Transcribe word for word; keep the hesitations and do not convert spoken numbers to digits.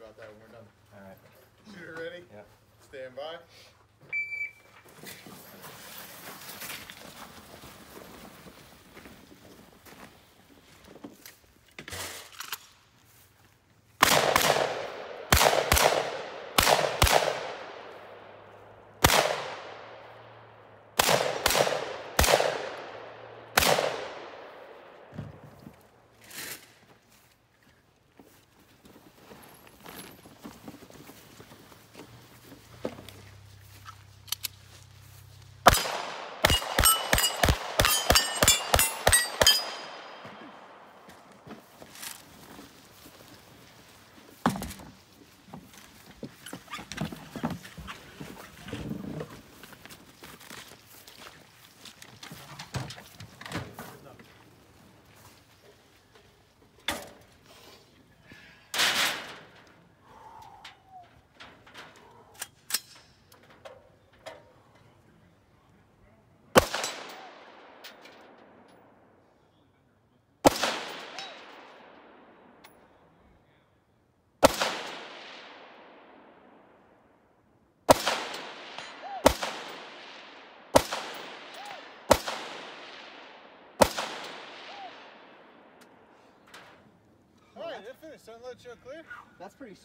about that when we're done. All right. Shooter ready? Yep. Stand by. All right, they're finished. Sunlight show clear. That's pretty sweet.